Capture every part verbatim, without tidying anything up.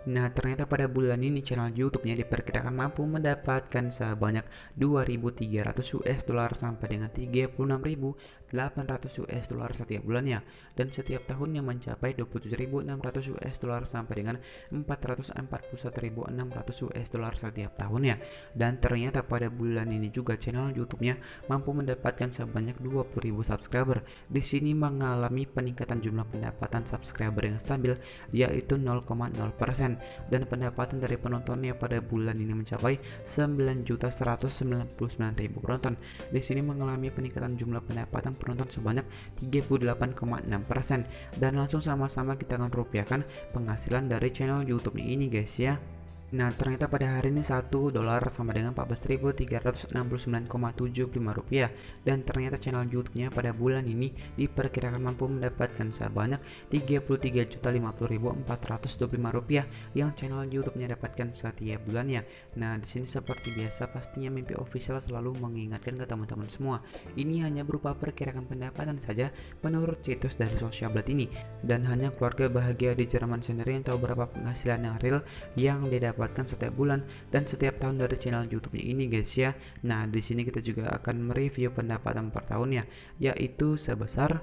Nah, ternyata pada bulan ini channel YouTube-nya diperkirakan mampu mendapatkan sebanyak dua ribu tiga ratus U S dollar sampai dengan tiga puluh enam ribu delapan ratus U S dollar setiap bulannya, dan setiap tahunnya mencapai dua puluh tujuh ribu enam ratus U S dollar sampai dengan empat ratus empat puluh satu ribu enam ratus U S dollar setiap tahunnya. Dan ternyata pada bulan ini juga channel YouTube-nya mampu mendapatkan sebanyak dua puluh ribu subscriber. Di sini mengalami peningkatan jumlah pendapatan subscriber yang stabil, yaitu nol koma nol persen, dan pendapatan dari penontonnya pada bulan ini mencapai sembilan juta seratus sembilan puluh sembilan ribu penonton. Di sini mengalami peningkatan jumlah pendapatan penonton sebanyak tiga puluh delapan koma enam persen, dan langsung sama-sama kita akan rupiahkan penghasilan dari channel YouTube ini guys ya. Nah, ternyata pada hari ini satu dolar sama dengan empat belas ribu tiga ratus enam puluh sembilan koma tujuh lima rupiah, dan ternyata channel YouTube-nya pada bulan ini diperkirakan mampu mendapatkan sebanyak tiga puluh tiga juta lima puluh ribu empat ratus dua puluh lima rupiah yang channel YouTube-nya dapatkan setiap bulannya. Nah, di sini seperti biasa pastinya Mimpi Official selalu mengingatkan ke teman-teman semua, ini hanya berupa perkiraan pendapatan saja menurut situs dari Social Blade ini, dan hanya keluarga bahagia di Jerman sendiri yang tahu berapa penghasilan yang real yang didapat dapatkan setiap bulan dan setiap tahun dari channel YouTube-nya ini guys ya. Nah, di sini kita juga akan mereview pendapatan per tahunnya, yaitu sebesar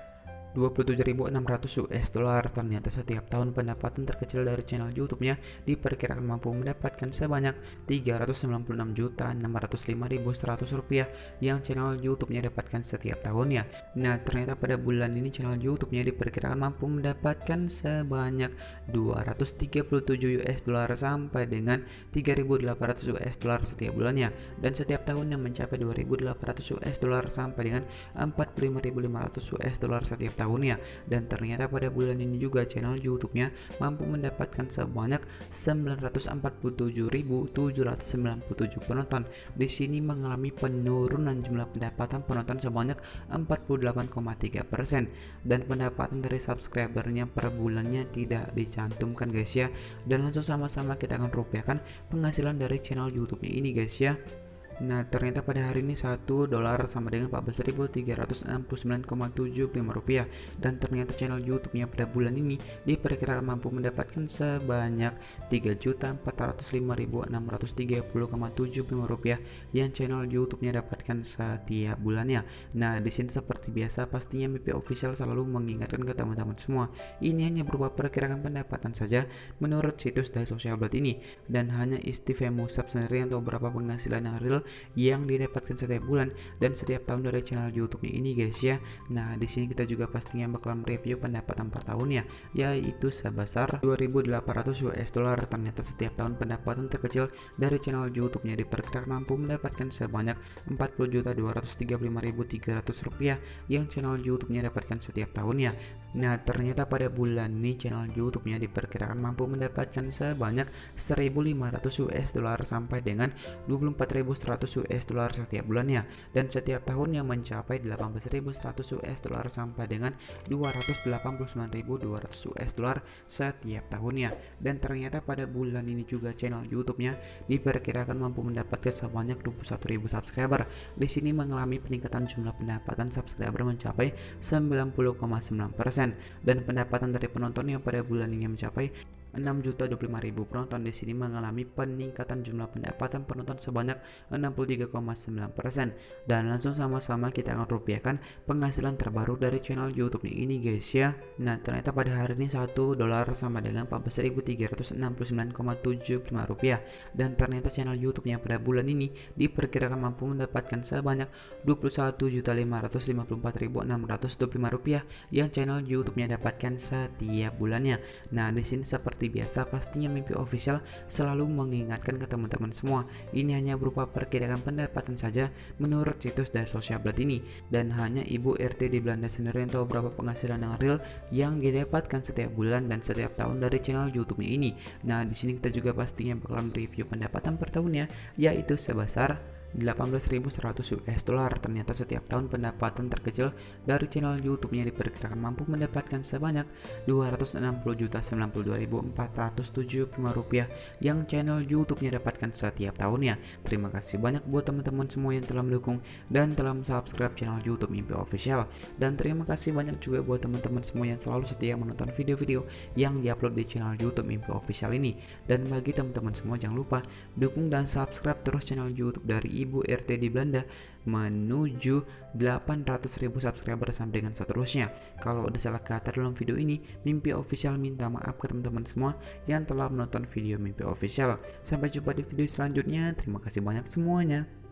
dua puluh tujuh ribu enam ratus U S dollar. Ternyata setiap tahun pendapatan terkecil dari channel YouTube-nya diperkirakan mampu mendapatkan sebanyak tiga ratus sembilan puluh enam juta enam ratus lima ribu seratus rupiah yang channel YouTube-nya dapatkan setiap tahunnya. Nah, ternyata pada bulan ini channel YouTube-nya diperkirakan mampu mendapatkan sebanyak dua ratus tiga puluh tujuh U S dollar sampai dengan tiga ribu delapan ratus U S dollar setiap bulannya, dan setiap tahunnya mencapai dua ribu delapan ratus U S dollar sampai dengan empat puluh lima ribu lima ratus U S dollar setiap tahun tahunnya. Dan ternyata pada bulan ini juga channel YouTube-nya mampu mendapatkan sebanyak sembilan ratus empat puluh tujuh ribu tujuh ratus sembilan puluh tujuh penonton. Di sini mengalami penurunan jumlah pendapatan penonton sebanyak empat puluh delapan koma tiga persen, dan pendapatan dari subscribernya per bulannya tidak dicantumkan guys ya. Dan langsung sama-sama kita akan rupiahkan penghasilan dari channel YouTube-nya ini guys ya. Nah, ternyata pada hari ini satu dolar sama dengan empat belas ribu tiga ratus enam puluh sembilan koma tujuh lima rupiah, dan ternyata channel YouTube-nya pada bulan ini diperkirakan mampu mendapatkan sebanyak tiga juta empat ratus lima ribu enam ratus tiga puluh koma tujuh lima rupiah yang channel YouTube-nya dapatkan setiap bulannya. Nah, di sini seperti biasa pastinya Mimpi Official selalu mengingatkan ke teman-teman semua, ini hanya berupa perkiraan pendapatan saja menurut situs dari Social Blade ini, dan hanya istimewa sub sendiri yang tahu berapa penghasilan yang real yang didapatkan setiap bulan dan setiap tahun dari channel YouTube-nya ini guys ya. Nah, di sini kita juga pastinya bakalan review pendapatan per tahunnya, yaitu sebesar dua ribu delapan ratus U S dollar. Ternyata setiap tahun pendapatan terkecil dari channel YouTube-nya diperkirakan mampu mendapatkan sebanyak empat puluh juta dua ratus tiga puluh lima ribu tiga ratus rupiah yang channel YouTube-nya dapatkan setiap tahunnya. Nah, ternyata pada bulan ini channel YouTube-nya diperkirakan mampu mendapatkan sebanyak seribu lima ratus U S dollar sampai dengan dua puluh empat ribu seratus U S dollar setiap bulannya, dan setiap tahunnya mencapai delapan belas ribu seratus U S dollar sampai dengan dua ratus delapan puluh sembilan ribu dua ratus U S dollar setiap tahunnya. Dan ternyata pada bulan ini juga channel YouTube-nya diperkirakan mampu mendapatkan sebanyak dua puluh satu ribu subscriber. Di sini mengalami peningkatan jumlah pendapatan subscriber mencapai sembilan puluh koma sembilan persen, dan pendapatan dari penontonnya pada bulan ini mencapai enam juta dua puluh lima ribu penonton. Di sini mengalami peningkatan jumlah pendapatan penonton sebanyak enam puluh tiga koma sembilan persen, dan langsung sama-sama kita akan rupiahkan penghasilan terbaru dari channel YouTube ini guys ya. Nah, ternyata pada hari ini satu dolar sama dengan empat belas ribu tiga ratus enam puluh sembilan koma tujuh lima rupiah, dan ternyata channel YouTube-nya pada bulan ini diperkirakan mampu mendapatkan sebanyak dua puluh satu juta lima ratus lima puluh empat ribu enam ratus dua puluh lima rupiah yang channel YouTube-nya dapatkan setiap bulannya. Nah, di sini seperti biasa pastinya Mimpi Official selalu mengingatkan ke teman-teman semua, ini hanya berupa perkiraan pendapatan saja menurut situs dari Social Blade ini, dan hanya Ibu R T di Belanda sendiri yang tahu berapa penghasilan yang real yang didapatkan setiap bulan dan setiap tahun dari channel YouTube ini. Nah, di sini kita juga pastinya bakalan review pendapatan per tahunnya, yaitu sebesar delapan belas ribu seratus U S dollar. Ternyata setiap tahun pendapatan terkecil dari channel YouTube-nya diperkirakan mampu mendapatkan sebanyak dua ratus enam puluh juta sembilan puluh dua ribu empat ratus tujuh puluh lima rupiah yang channel YouTube-nya dapatkan setiap tahunnya. Terima kasih banyak buat teman-teman semua yang telah mendukung dan telah subscribe channel YouTube Mimpi Official. Dan terima kasih banyak juga buat teman-teman semua yang selalu setia menonton video-video yang diupload di channel YouTube Mimpi Official ini. Dan bagi teman-teman semua jangan lupa dukung dan subscribe terus channel YouTube dari Ibu R T di Belanda menuju delapan ratus ribu subscriber sampai dengan seterusnya. Kalau ada salah kata dalam video ini, Mimpi Official minta maaf ke teman-teman semua yang telah menonton video Mimpi Official. Sampai jumpa di video selanjutnya. Terima kasih banyak semuanya.